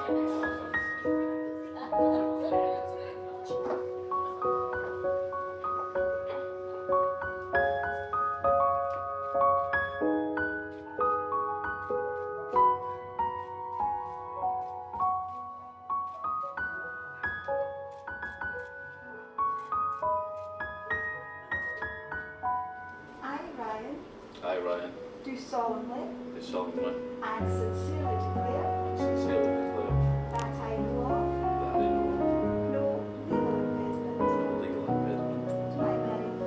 I, Ryan, do solemnly and sincerely sincerely declare that I know of that I know no legal impediment of no legal impediment to my marriage.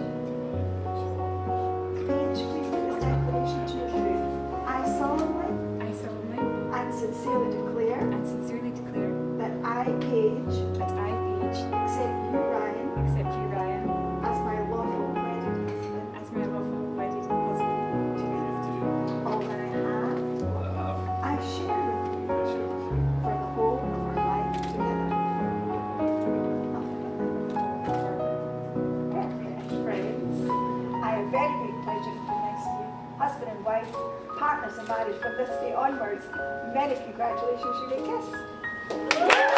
to my Paige, please give this declaration to your truth. I solemnly and sincerely declare that I, Paige, accept you, Ryan, as my lawful wedded husband. All that I have, I share with you for the whole of our life together. Perfect, friends. I have very great pleasure in being next to you, husband and wife, partners in marriage from this day onwards. Many congratulations, you may kiss.